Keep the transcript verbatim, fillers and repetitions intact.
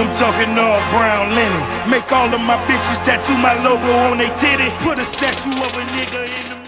I'm talking all brown linen. Make all of my bitches tattoo my logo on they titty. Put a statue of a nigga in the